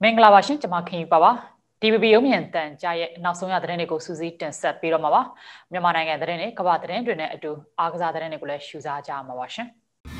မင်္ဂလာပါရှင်ကျွန်မခင်ပါပါ DVB ရုံးမြင်တန်ကြားရဲ့နောက်ဆုံးရသတင်းတွေကိုစူးစီးတင်ဆက်ပေးတော့မှာပါမြန်မာနိုင်ငံသတင်းတွေကမ္ဘာသတင်းတွေနဲ့အတူအားကစားသတင်းတွေကိုလည်းရှုစားကြမှာပါရှင်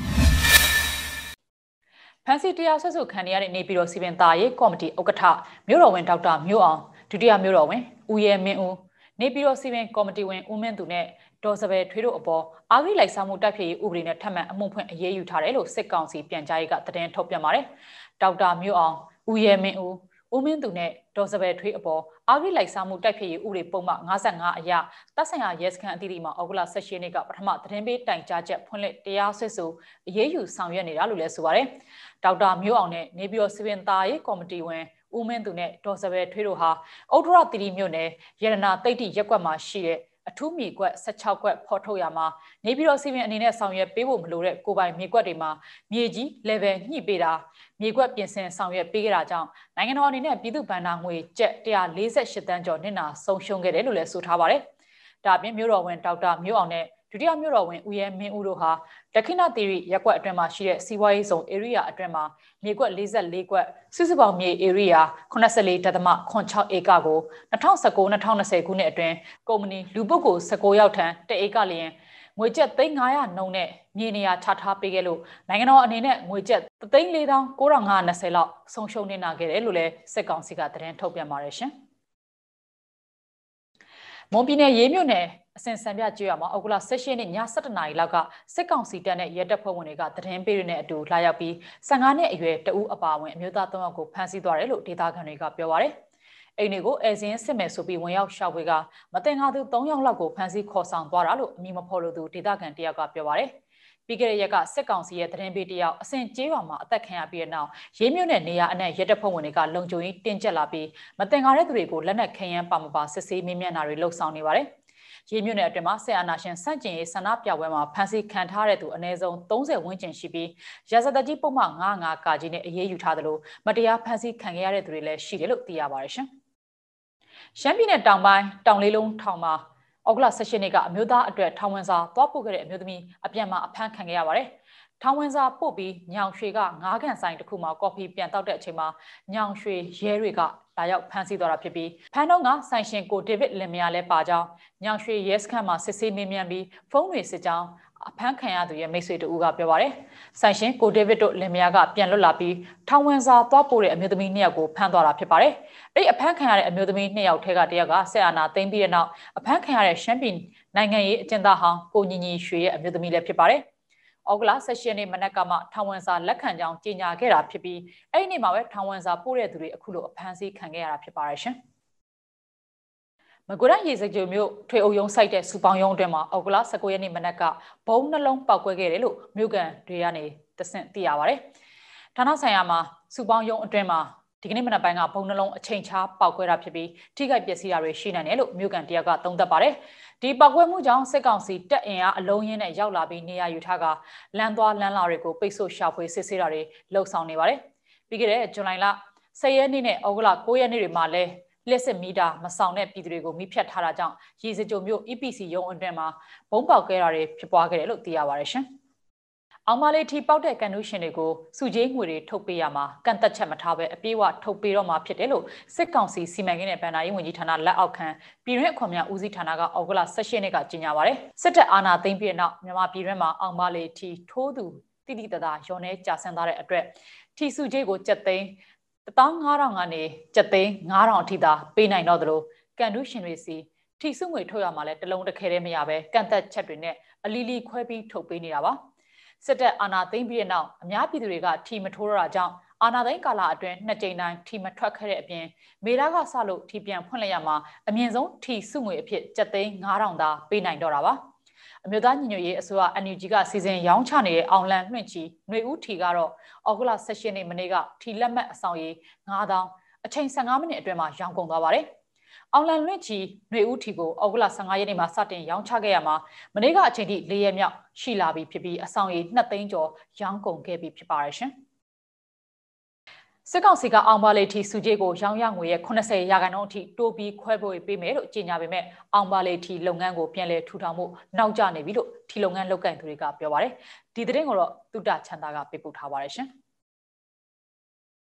ဖန်စီတရားဆွဲဆိုခံရတဲ့နေပြည်တော်စီပင်သားရေးကော်မတီဥက္ကဋ္ဌမြို့တော်ဝင်ဒေါက်တာမျိုးအောင်ဒုတိယမြို့တော်ဝင်ဦးရဲမင်းဦးနေပြည်တော်စီပင်ကော်မတီဝင်ဦးမင်းသူနဲ့ဒေါ်စပယ်ထွေးတို့အပေါ်အာဂိလိုက်စားမှုတိုက်ဖျက်ရေးဥပဒေနဲ့ထပ်မံအမှုဖွင့်အရေးယူထားတယ်လို့စစ်ကောင်စီပြန်ကြားရေးကသတင်းထုတ်ပြန်ပါတယ်ဒေါက်တာမျိုးအောင်ဦးရဲမင်းဦးဦးမင်းသူနဲ့ဒေါ်စပယ်ထွေးအပေါ်အာဂိလိုက်စားမှုတိုက်ဖျက်ရေးဥပဒေပုံမှန်55အရတပ်ဆိုင်ရာရဲစခန်းအသီးသီးမှာဩဂုတ်လ18ရက်နေ့ကပထမသတင်းပေးတိုင်ကြားချက်ဖွင့်လှစ်တရားစွဲဆိုအရေးယူဆောင်ရွက်နေတာလို့လည်းဆိုပါတယ်ဒေါက်တာမျိုးအောင်နဲ့နေပြည်တော်စီပင်သားရေးကော်မတီဝင်ဦးမင်းသူနဲ့ဒေါ်စပယ်ထွေးတို့ဟာဩဒရသီရိမြို့နယ်ရတနာတိတ်တိရက်ကွက်မှာရှိတဲ့အထူးမြေကွက်16ကွက်ဖော်ထုတ်ရမှာနေပြည်တော်စီပင်အနေနဲ့ဆောင်ရွက်ပေးဖို့မလိုတဲ့ကိုပိုင်မြေကွက်တွေမှာမြေကြီး level ညှိပေးတာမြေကွက်ပြင်ဆင်ဆောင်ရွက်ပေးခဲ့တာကြောင့်နိုင်ငံတော်အနေနဲ့ပြည်သူ့ဘဏ္ဍာငွေကျပ်148တန်းကျော်နစ်နာဆုံးရှုံးခဲ့တယ်လို့လည်းဆိုထားပါတယ်။ဒါအပြင်မြို့တော်ဝင်ဒေါက်တာမျိုးအောင်နဲ့ဒုတိယမြို့တော်ဝင်ဦးရဲမင်းဦးတို့ဟာဒက္ခိဏသီရိရက်ကွက်အတွင်းမှာရှိတဲ့စီးပွားရေးဆောင် area အတွင်းမှာမြေကွက်44ကွက်စုစုပေါင်းမြေ area 84.6ဧကကို2019-2020ခုနှစ်အတွင်းကုမ္ပဏီလူပုဂ္ဂိုလ်19ယောက်ထံ1ဧကလျင်ငွေကျပ်3,900နှုန်းနဲ့မြေနေရာချထားပေးခဲ့လို့နိုင်ငံတော်အနေနဲ့ငွေကျပ်3,4,920လောက်ဆုံးရှုံးနေခဲ့တယ်လို့လည်းစစ်ကောင်စီကသတင်းထုတ်ပြန်ပါတယ်ရှင်။မွန်ပြည်နယ်ရေးမြို့နယ်အစင်စံပြကျွော်မှာဩဂုတ်လ18ရက်နေ့ည7:00နာရီလောက်ကစစ်ကောင်စီတပ်နဲ့ရဲတပ်ဖွဲ့ဝင်တွေကသတင်းပေးရတဲ့အတူလာရောက်ပြီး15နှစ်အရွယ်တဦးအပါအဝင်အမျိုးသား3ယောက်ကိုဖမ်းဆီးသွားတယ်လို့ဒေသခံတွေကပြောပါတယ်။အိမ်တွေကိုအဲဇင်းစစ်မယ်ဆိုပြီးဝင်ရောက်ရှောက်ဝေကမတင်ကားသူ3ယောက်လောက်ကိုဖမ်းဆီးခေါ်ဆောင်သွားတာလို့အမည်မဖော်လို့သူဒေသခံတယောက်ကပြောပါတယ်။ပြီးခဲ့တဲ့ရက်ကစစ်ကောင်စီရဲ့သတင်းပေးတယောက်အစင်ကျေးရွာမှာအသက်ခံရပြီးတဲ့နောက်ရေးမြို့နယ်နေရာအနှံ့ရဲတပ်ဖွဲ့ဝင်တွေကလုံခြုံရေးတင်းကျပ်လာပြီးမတင်ကားတဲ့သူတွေကိုလက်နက်ခဲယမ်းပါမပါစစ်ဆေးမေးမြန်းတာတွေလှုပ်ဆောင်နေပါတယ်။ရေးမြို့နယ်အတွင်းမှာဆက်အာဏာရှင်စန့်ကျင်ရေးဆန္ဒပြပွဲမှာဖမ်းဆီးခံထားတဲ့သူအနည်းဆုံး30ဝန်းကျင်ရှိပြီးရာဇသတ်ကြီးပုံမှန်95ကာကြီးနဲ့အရေးယူထားသလိုမတရားဖမ်းဆီးခံရတဲ့သူတွေလည်းရှိတယ်လို့သိရပါတယ်ရှင်။ရှမ်းပြည်နယ်တောင်ပိုင်းတောင်လေးလုံးထောင်မှာဩဂုတ်လ18ရက်နေ့ကအမျိုးသားအတွက်ထောင်ဝင်စာသွားပို့ခဲ့တဲ့အမျိုးသမီးအပြန်မှာအဖမ်းခံခဲ့ရပါတယ်။ထောင်ဝင်စာပို့ပြီးညောင်ရွှေက9ခန့်ဆိုင်တစ်ခုမှာကော်ဖီပြန်တောက်တဲ့အချိန်မှာညောင်ရွှေရဲတွေကလာရောက်ဖမ်းဆီးသွားတာဖြစ်ပြီးဖမ်းတော့ကဆိုင်ရှင်ကိုဒေးဗစ်လင်မယာလည်းပါကြောင်းညောင်ရွှေရဲစခန်းမှာစစ်ဆေးမေးမြန်းပြီးဖုန်းတွေစစ်ကြောင်းအဖမ်းခံရသူရဲ့မိတ်ဆွေတို့ကပြောပါတယ်။ဆိုင်ရှင်ကိုဒေးဗစ်တို့လင်မယာကပြန်လွတ်လာပြီးထောင်ဝင်စာသွားပို့တဲ့အမျိုးသမီး2ယောက်ကိုဖမ်းသွားတာဖြစ်ပါတယ်။အဲ့ဒီအဖမ်းခံရတဲ့အမျိုးသမီး2ယောက်ထဲကတယောက်ကဆက်အာဏာသိမ်းပြီးတဲ့နောက်အဖမ်းခံရတဲ့ရှမ်းပြည်နိုင်ငံရေးအကျဉ်းသားဟောင်းကိုညီညီရွှေရဲ့အမျိုးသမီးလည်းဖြစ်ပါတယ်။ဩဂုတ်လ18ရက်နေ့မနက်ကမှထောင်ဝင်စာလက်ခံကြောင်းကြေညာခဲ့တာဖြစ်ပြီးအဲ့ဒီနေ့မှာပဲထောင်ဝင်စာပို့တဲ့သူတွေအခုလိုအဖမ်းဆီးခံခဲ့ရတာဖြစ်ပါတယ်ရှင်။မကွေးတိုင်းရေစကြိုမြို့ထွေအုပ်ရုံးစိုက်တဲ့စူပေါင်းရုံးအတွင်းမှာဩဂုတ်လ19ရက်နေ့မနက်ကဘုံနှလုံးပေါက်ကွဲခဲ့တယ်လို့မြို့ကန်တွေကနေတဆင့်သိရပါတယ်။ဌာနဆိုင်ရာမှာစူပေါင်းရုံးအတွင်းမှာဒီကနေ့မနက်ပိုင်းကဘုံနှလုံးအချိန်ချားပေါက်ကွဲတာဖြစ်ပြီးထိခိုက်ပျက်စီးတာတွေရှိနိုင်တယ်လို့မြို့ကန်တယောက်ကသုံးသပ်ပါတယ်။ဒီပေါက်ကွဲမှုကြောင့်စစ်ကောင်စီတပ်အင်အားအလုံးရင်းနဲ့ရောက်လာပြီးနေရာယူထားကလမ်းသွားလမ်းလာတွေကိုပိတ်ဆို့ရှာဖွေစစ်ဆေးတာတွေလှုပ်ဆောင်နေပါတယ်။ပြီးခဲ့တဲ့ဇွန်လ10ရက်နေ့နဲ့ဩဂုတ်လ9ရက်နေ့တွေမှာလည်းလက်စစ်မီတာမဆောင်တဲ့ပြည်သူတွေကိုမိဖြတ်ထားတာကြောင့်ရေစကြိုမြို့ EPC ရုံးအတွင်းမှာဘုံပေါက်ခဲတာတွေဖြစ်ပွားခဲ့တယ်လို့သိရပါတယ်ရှင်။အောင်မလေးထီပေါက်တဲ့ကန်နူးရှင်တွေကိုစုကြေးငွေတွေထုတ်ပေးရမှာကန့်သက်ချက်မထားဘဲအပြေးအဝထုတ်ပေးတော့မှာဖြစ်တယ်လို့စစ်ကောင်စီစီမံကိန်းနဲ့ဗန်ဒါရေးဝန်ကြီးဌာနလက်အောက်ခံပြည်တွင်းအခွန်များဦးစီးဌာနကဩဂုတ်လ18ရက်နေ့ကကြေညာပါတယ်။စစ်တပ်အာဏာသိမ်းပြီးတဲ့နောက်မြန်မာပြည်တွင်းမှာအောင်မလေးထီထိုးသူတိတိတသားရောနေကြဆန်းသွားတဲ့အတွက်ထီစုကြေးကိုကျပ်သိန်း15000ကနေကျပ်သိန်း9000အထိသာပေးနိုင်တော့သလိုကန်တူးရှင်တွေစီထီစုငွေထုတ်ရမှာလဲတလုံးတစ်ခဲတည်းမရပဲကန့်သက်ချက်တွေနဲ့အလီလီခွဲပြီးထုတ်ပေးနေတာပါစစ်တပ်အာဏာသိမ်းပြီးတဲ့နောက်အများပြည်သူတွေကထီမထိုးရတာကြောင့်အာဏာသိမ်းကာလအတွင်း2ကြိမ်တိုင်းထီမထွက်ခဲ့တဲ့အပြင်မေလကစလို့ထီပြန်ဖွင့်လိုက်ရမှာအမြင့်ဆုံးထီစုငွေအဖြစ်ကျပ်သိန်း9000သာပေးနိုင်တော့တာပါအမျိုးသားညီညွတ်ရေးအစိုးရ NUG ကစီစဉ်ရောင်းချနေတဲ့အောင်လန်လွှင့်ချီຫນွေဦးထီကတော့ဩဂုတ်လ18ရက်နေ့မနေ့ကထီလက်မှတ်အဆောင်ရေ9000အချိန်15မိနစ်အတွင်းမှာရောင်းကုန်သွားပါတယ်။အောင်လန်လွှင့်ချီຫນွေဦးထီကိုဩဂုတ်လ15ရက်နေ့မှာစတင်ရောင်းချခဲ့ရမှာမနေ့ကအချိန်ထိ4ရက်မြောက်ရှိလာပြီဖြစ်ပြီးအဆောင်ရေ2သိန်းကျော်ရောင်းကုန်ခဲ့ပြီဖြစ်ပါတယ်ရှင်။စစ်ကောင်စီကအောင်ပါလေထီစုကြေးကိုရောင်းရငွေရဲ့80%အထိတိုးပြီးခွဲဖို့ပေးမယ်လို့ကြေညာပေမဲ့အောင်ပါလေထီလုပ်ငန်းကိုပြန်လည်ထူထောင်မှုနောက်ကျနေပြီလို့ထီလုပ်ငန်းလုပ်ကိုင်သူတွေကပြောပါတယ်။ဒီသတင်းကိုတော့တုဒ္ဒချန်တာကပေးပို့ထားပါတယ်ရှင်။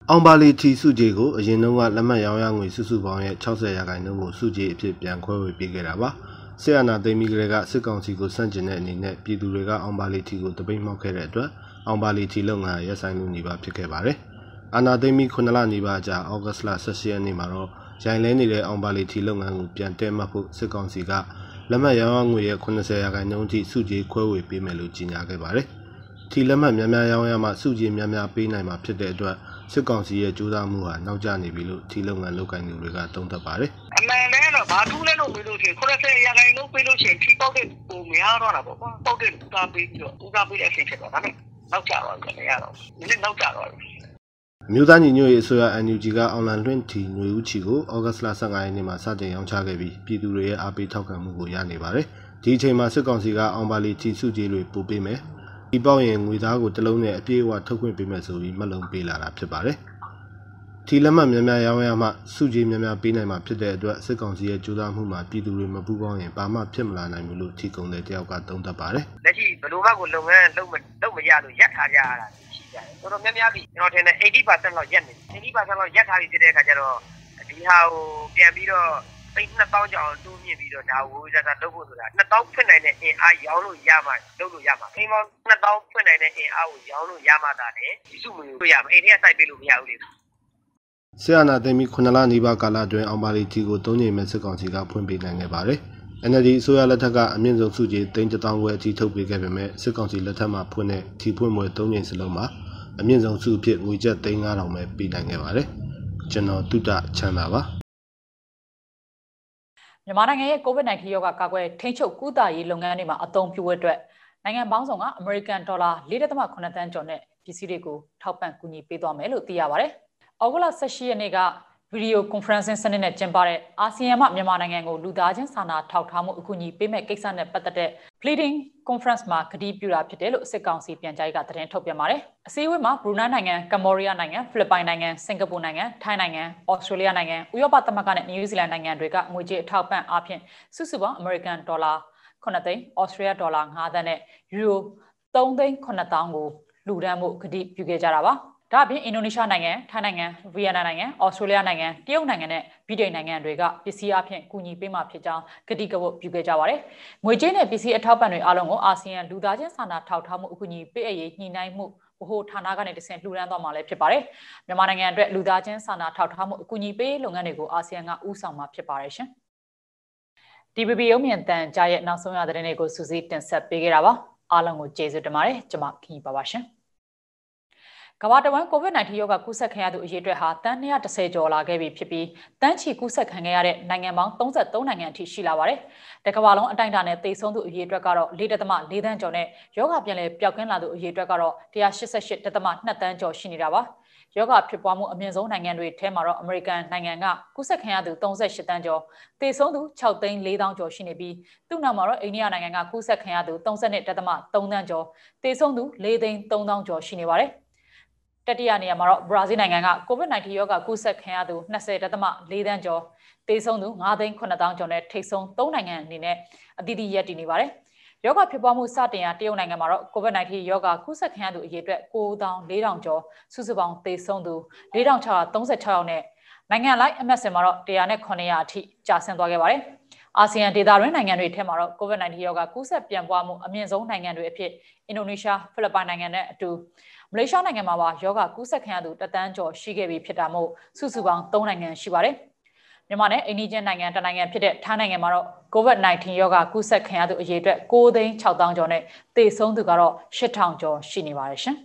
အောင်ပါလီတီစုကြီးကိုအရင်တုန်းကလက်မှတ်ရောင်းရငွေစုစုပေါင်းရဲ့60%ကိုစုကြီးအဖြစ်ပြန်ခွဲဝေပေးခဲ့တာပါ။ဆီယနာသိမ်းပြီးကလေးကစစ်ကောင်စီကိုစန့်ကျင်တဲ့အနေနဲ့ပြည်သူတွေကအောင်ပါလီတီကိုတပိတ်မှောက်ခဲ့တဲ့အတွက်အောင်ပါလီတီလုပ်ငန်းရပ်ဆိုင်လို့နေပါဖြစ်ခဲ့ပါတယ်။အာနာသိမ်းပြီး9လနေပါကြာဩဂတ်စ်လ17ရက်နေ့မှာတော့ရိုင်လဲနေတဲ့အောင်ပါလီတီလုပ်ငန်းကိုပြန်တဲမှတ်ဖို့စစ်ကောင်စီကလက်မှတ်ရောင်းရငွေရဲ့80%အထိစုကြီးခွဲဝေပေးမယ်လို့ကြေညာခဲ့ပါတယ်။တီလက်မှတ်များများရောင်းရမှစုကြီးများများပေးနိုင်မှာဖြစ်တဲ့အတွက်စစ်ကောင်စီရဲ့ကြိုးစားမှုဟာနောက်ကျနေပြီလို့ထီလုပ်ငန်းလုပ်ကိုင်သူတွေကသုံးသပ်ပါတယ်။အမှန်တည်းတော့ဘာထူးလဲလို့ပြောလို့ရှိရင်80%ပေးလို့ရှိရင်ဖြီးပေါက်တဲ့ပုံများတော့တာပေါ့ကွာ။ပေါက်တဲ့ဥစားပေးပြီးတော့ဥစားပေးတဲ့အဆင့်ဖြစ်တော့ဒါနဲ့နောက်ကျတော့တယ်ရတော့။ဒီနေ့နောက်ကျတော့တယ်။မြို့သားညီညွတ်ရေးအစိုးရ NUG ကအောင်လန်လွင့်ထီຫນွေဦးချီကိုဩဂတ်စ်လ15ရက်နေ့မှာစတင်ရောင်းချခဲ့ပြီးပြည်သူတွေရဲ့အားပေးထောက်ခံမှုကိုရနေပါတယ်။ဒီအချိန်မှာစစ်ကောင်စီကအောင်ပါလီထီစုကြီးတွေပို့ပေးမယ်။ဒီပေါက်ရင်ငွေသားကိုတစ်လုံးနဲ့အပြည့်အဝထုတ်ခွင့်ပေးမယ်ဆိုပြီးမှတ်လုံးပေးလာတာဖြစ်ပါတယ်။ထီလက်မှတ်များများရောင်းရမှစုကြီးများများပေးနိုင်မှာဖြစ်တဲ့အတွက်စစ်ကောင်စီရဲ့ကြိုးစားမှုမှာပြည်သူတွေမပူးပေါင်းရင်ဘာမှဖြစ်မလာနိုင်ဘူးလို့ထီကုန်တဲ့တယောက်ကသုံးသပ်ပါတယ်။လက်ရှိဘယ်လိုမှကိုလုပ်ငန်းလုပ်မရလို့ရပ်ထားကြရတာရှိကြတယ်။တော်တော်များများပြီကျွန်တော်ထင်တယ်80%လောက်ရပ်နေတယ်။80%လောက်ရပ်ထားပြီးဖြစ်တဲ့အခါကျတော့ဒီဟာကိုပြန်ပြီးတော့2000ကျော်တိုးမြင့်ပြီးတော့ဒါဝိုးစားလုပ်ဖို့ဆိုတာ2000ဖွင့်နိုင်တဲ့အင်အားရောင်းလို့ရမှလုပ်လို့ရမှာအိမ်ပေါင်း2000ဖွင့်နိုင်တဲ့အင်အားကိုရောင်းလို့ရမှသာလေဒီစုမျိုးလို့ရမှာအိမ်ထဲကစိုက်ပေးလို့မရဘူးလေဆီယနာသိမ်းပြီး9လနီးပါးကာလအတွင်းအောင်ပါလီတီကို3ညမဲ့စစ်ကောင်စီကဖွင့်ပေးနိုင်ခဲ့ပါတယ်။ NLD အစိုးရလက်ထက်ကအမြင့်ဆုံးစုကြီး3,000ခွဲအထိထုတ်ပေးခဲ့ပေမဲ့စစ်ကောင်စီလက်ထက်မှာဖွင့်တဲ့ထီဖွင့်ပွဲ3ညစလုံးမှာအမြင့်ဆုံးစုအဖြစ်ငွေကျပ်3,500ပဲပေးနိုင်ခဲ့ပါတယ်။ကျွန်တော်တုဒ္ဒချမ်းသာပါမြန်မာနိုင်ငံရဲ့ COVID-19 ရောဂါကာကွယ်ထိန်းချုပ်ကုသရေးလုပ်ငန်းတွေမှာအသုံးပြုဖို့အတွက်နိုင်ငံပေါင်းစုံကအမေရိကန်ဒေါ်လာ4.8 သန်းကျော်နဲ့ပစ္စည်းတွေကိုထောက်ပံ့ကူညီပေးသွားမယ်လို့သိရပါတယ်။ဩဂုတ်လ18ရက်နေ့ကဗီဒီယိုကွန်ဖရင့်စစနစ်နဲ့ကျင်းပတဲ့အာဆီယံမှမြန်မာနိုင်ငံကိုလူသားချင်းစာနာထောက်ထားမှုအကူအညီပေးမဲ့ကိစ္စနဲ့ပတ်သက်တဲ့ Pleading Conference မှာကတိပြုတာဖြစ်တယ်လို့စစ်ကောင်စီပြန်ကြားရေးကသတင်းထုတ်ပြန်ပါတယ်။အစည်းအဝေးမှာဘရူနိုင်းနိုင်ငံ၊ကမ္ဘောဒီးယားနိုင်ငံ၊ဖိလစ်ပိုင်နိုင်ငံ၊စင်ကာပူနိုင်ငံ၊ထိုင်းနိုင်ငံ၊ဩစတြေးလျနိုင်ငံ၊ဥရောပသမဂ္ဂနဲ့နယူးဇီလန်နိုင်ငံတွေကငွေကြေးအထောက်ပံ့အားဖြင့်စုစုပေါင်းအမေရိကန်ဒေါ်လာ9သိန်း၊ဩစတြေးလျဒေါ်လာ5သန်းနဲ့ယူရို3သိန်း9သောင်းကိုလှူဒန်းမှုကတိပြုခဲ့ကြတာပါ။ဒါအပြင်အင်ဒိုနီးရှားနိုင်ငံ၊ထိုင်းနိုင်ငံ၊ဗီယက်နမ်နိုင်ငံ၊ဩစတြေးလျနိုင်ငံ၊တရုတ်နိုင်ငံနဲ့ဗြိတိန်နိုင်ငံတွေကပစ္စည်းအဖြစ်ကူညီပေးမှာဖြစ်ကြောင်းကတိကဝတ်ပြုခဲ့ကြပါတယ်။ငွေကြေးနဲ့ပစ္စည်းအထောက်ပံ့တွေအားလုံးကိုအာဆီယံလူသားချင်းစာနာထောက်ထားမှုအကူအညီပေးအပ်ရေးညှိနှိုင်းမှုဗဟိုဌာနကနေတဆင့်လှူဒန်းသွားမှာလည်းဖြစ်ပါတယ်။မြန်မာနိုင်ငံအတွက်လူသားချင်းစာနာထောက်ထားမှုအကူအညီပေးလုပ်ငန်းတွေကိုအာဆီယံကဦးဆောင်မှာဖြစ်ပါတယ်ရှင်။ DBB ရုံမြင့်တန်ကြားရဲ့နောက်ဆုံးရသတင်းတွေကိုစူးစီးတင်ဆက်ပေးခဲ့တာပါ။အားလုံးကိုကျေးဇူးတင်ပါတယ်။ကျွန်မခီးပါပါရှင်။ကမ္ဘာတဝန်း COVID-19 ရောဂါကူးစက်ခံရသူအရေအတွက်ဟာတန်း210ကျော်လာခဲ့ပြီဖြစ်ပြီးတန်းချီကူးစက်ခံခဲ့ရတဲ့နိုင်ငံပေါင်း33နိုင်ငံအထိရှိလာပါတယ်။တကမ္ဘာလုံးအတိုင်းအတာနဲ့သေဆုံးသူအရေအတွက်ကတော့4.4 သန်းကျော်နဲ့ရောဂါပြန်လည်ပျောက်ကင်းလာသူအရေအတွက်ကတော့188.2 သန်းကျော်ရှိနေတာပါ။ရောဂါဖြစ်ပွားမှုအမြင့်ဆုံးနိုင်ငံတွေထဲမှာတော့အမေရိကန်နိုင်ငံကကူးစက်ခံရသူ38သန်းကျော်သေဆုံးသူ6သိန်း4သောင်းကျော်ရှိနေပြီးသူ့နောက်မှာတော့အိန္ဒိယနိုင်ငံကကူးစက်ခံရသူ32.3 သန်းကျော်သေဆုံးသူ4သိန်း3သောင်းကျော်ရှိနေပါတယ်။တတိယနေရာမှာတော့ဘရာဇီးနိုင်ငံက COVID-19 ရောဂါကူးစက်ခံရသူ20.4 သန်းကျော်သေဆုံးသူ9သိန်း9သောင်းကျော်နဲ့ထိပ်ဆုံး3နိုင်ငံအနေနဲ့အသီးသီးရပ်တည်နေပါတယ်။ရောဂါဖြစ်ပွားမှုစတင်ရာတရုတ်နိုင်ငံမှာတော့ COVID-19 ရောဂါကူးစက်ခံရသူအရေအတွက်9,400ကျော်စုစုပေါင်းသေဆုံးသူ4,636ယောက်နဲ့နိုင်ငံလိုက်အမှတ်စဉ်မှာတော့109အထိကျဆင်းသွားခဲ့ပါတယ်။အာဆီယံဒေသတွင်းနိုင်ငံတွေထဲမှာတော့ COVID-19 ရောဂါကူးစက်ပြန့်ပွားမှုအမြင့်ဆုံးနိုင်ငံတွေအဖြစ်အင်ဒိုနီးရှား၊ဖိလစ်ပိုင်နိုင်ငံနဲ့အတူမလေးရှားနိုင်ငံမှာပါယောဂကူးစက်ခံရသူ1 သန်းကျော်ရှိခဲ့ပြီဖြစ်တာမို့စုစုပေါင်း3နိုင်ငံရှိပါတယ်။မြန်မာနဲ့အိန္ဒိယနိုင်ငံတနိုင်ငံဖြစ်တဲ့ထိုင်းနိုင်ငံမှာတော့ COVID-19 ရောဂါကူးစက်ခံရသူအရေအတွက်9သိန်း6သောင်းကျော်နဲ့သေဆုံးသူကတော့8,000ကျော်ရှိနေပါတယ်ရှင်။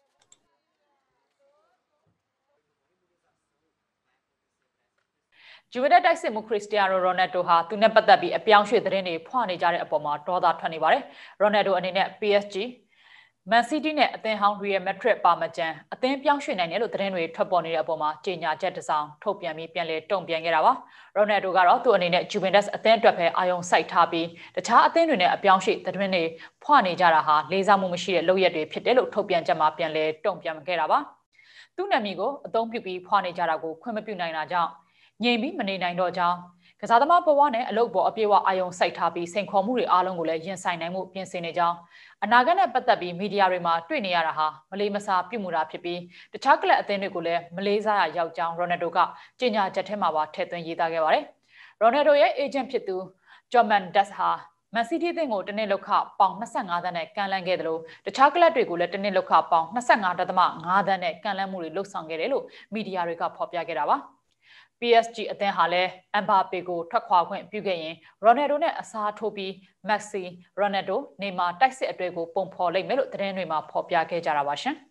ဂျူဗီတက်တိုက်စစ်မှုခရစ္စတီယာနိုရိုနယ်ဒိုဟာသူနဲ့ပတ်သက်ပြီးအပြောင်းရွှေ့သတင်းတွေဖွာနေကြတဲ့အပေါ်မှာဒေါသထွက်နေပါတယ်။ရိုနယ်ဒိုအနေနဲ့ PSGမန်စီးတီးနဲ့အသင်းဟောင်းရီယယ်မက်ဒရစ်ပါမကျန်အသင်းပြောင်းရွှေ့နိုင်တယ်လို့သတင်းတွေထွက်ပေါ်နေတဲ့အပေါ်မှာကြေညာချက်တစ်စောင်ထုတ်ပြန်ပြီးပြန်လည်တုံ့ပြန်ခဲ့တာပါ။ရိုနယ်ဒိုကတော့သူ့အနေနဲ့ဂျူဗင်တက်စ်အသင်းအတွက်ပဲအာရုံစိုက်ထားပြီးတခြားအသင်းတွေနဲ့အပြောင်းရွှေ့သတင်းတွေဖွနေကြတာဟာလေးစားမှုမရှိတဲ့လုပ်ရက်တွေဖြစ်တယ်လို့ထုတ်ပြန်ချက်မှာပြန်လည်တုံ့ပြန်ခဲ့တာပါ။သူ့နာမည်ကိုအသုံးပြုပြီးဖွနေကြတာကိုခွင့်မပြုနိုင်တာကြောင့်ငြိမ်ပြီးမနေနိုင်တော့ကြောင်းကစားသမားဘဝနဲ့အလုပ်ပေါ်အပြည့်အဝအာရုံစိုက်ထားပြီးစိန်ခေါ်မှုတွေအားလုံးကိုလည်းရင်ဆိုင်နိုင်မှုပြင်ဆင်နေကြောင်းအနာဂတ်နဲ့ပတ်သက်ပြီးမီဒီယာတွေမှာတွေ့နေရတာဟာမလေးမစားပြုမှုတာဖြစ်ပြီးတခြားကလပ်အသင်းတွေကိုလည်းမလေးစားရရောက်ကြောင်းရိုနယ်ဒိုကကြေညာချက်ထဲမှာပါထည့်သွင်းရေးသားခဲ့ပါတယ်။ရိုနယ်ဒိုရဲ့အေဂျင့်ဖြစ်သူဂျော်မန်ဒက်စ်ဟာမန်စီးတီးအသင်းကိုတနစ်လောက်ခပေါင်25သန်းနဲ့ကန်လန်းခဲ့တယ်လို့တခြားကလပ်တွေကိုလည်းတနစ်လောက်ခပေါင်25.5သန်းနဲ့ကန်လန်းမှုတွေလှုပ်ဆောင်ခဲ့တယ်လို့မီဒီယာတွေကဖော်ပြခဲ့တာပါ။ PSG အသင်းဟာလည်းအမ်ဘာပေကိုထွက်ခွာခွင့်ပြုခဲ့ရင်ရိုနယ်ဒိုနဲ့အစားထိုးပြီးမက်ဆီရိုနယ်ဒိုနေမာတိုက်စစ်အတွေ့ကိုပုံဖော်လိုက်မယ်လို့သတင်းတွေမှာဖော်ပြခဲ့ကြတာပါရှင်။